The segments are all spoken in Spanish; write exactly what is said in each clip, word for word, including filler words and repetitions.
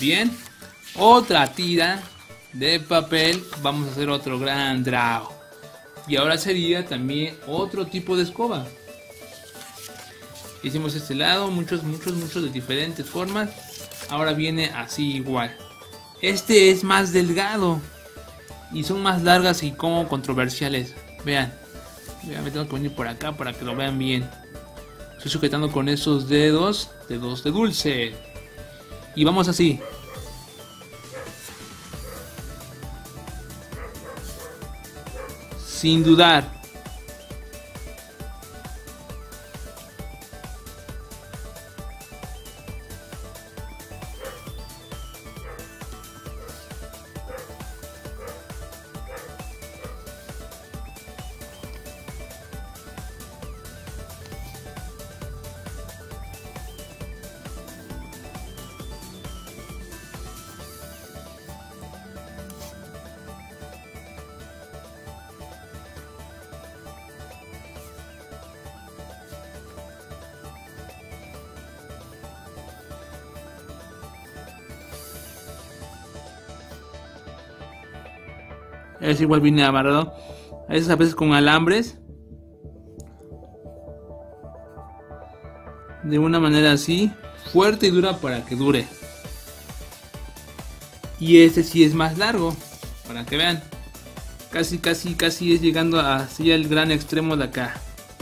bien. Otra tira de papel. Vamos a hacer otro gran draw. Y ahora sería también otro tipo de escoba. Hicimos este lado, muchos, muchos, muchos de diferentes formas. Ahora viene así igual. Este es más delgado y son más largas y como controversiales. Vean, vean, me tengo que venir por acá para que lo vean bien. Estoy sujetando con esos dedos, dedos de dulce. Y vamos así. Sin dudar. Es igual viene amarrado. A veces a veces con alambres. De una manera así. Fuerte y dura para que dure. Y este sí es más largo. Para que vean. Casi, casi, casi es llegando hacia el gran extremo de acá.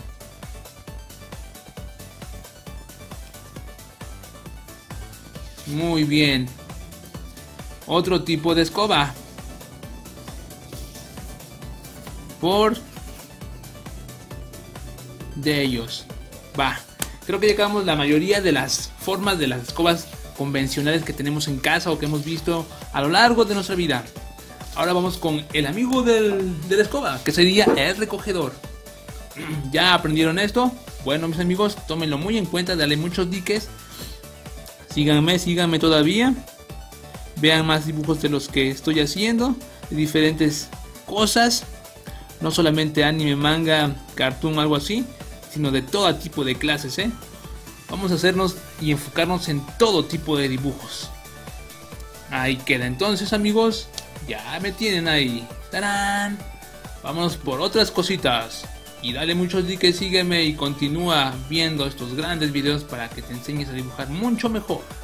Muy bien. Otro tipo de escoba. Por de ellos. Va. Creo que ya acabamos la mayoría de las formas de las escobas convencionales que tenemos en casa o que hemos visto a lo largo de nuestra vida. Ahora vamos con el amigo del, de la escoba, que sería el recogedor. ¿Ya aprendieron esto? Bueno, mis amigos, tómenlo muy en cuenta, dale muchos diques. Síganme, síganme todavía. Vean más dibujos de los que estoy haciendo, de diferentes cosas. No solamente anime, manga, cartoon, algo así, sino de todo tipo de clases, ¿eh? Vamos a hacernos y enfocarnos en todo tipo de dibujos. Ahí queda entonces, amigos. Ya me tienen ahí. ¡Tarán! Vamos por otras cositas. Y dale muchos likes, sígueme y continúa viendo estos grandes videos para que te enseñes a dibujar mucho mejor.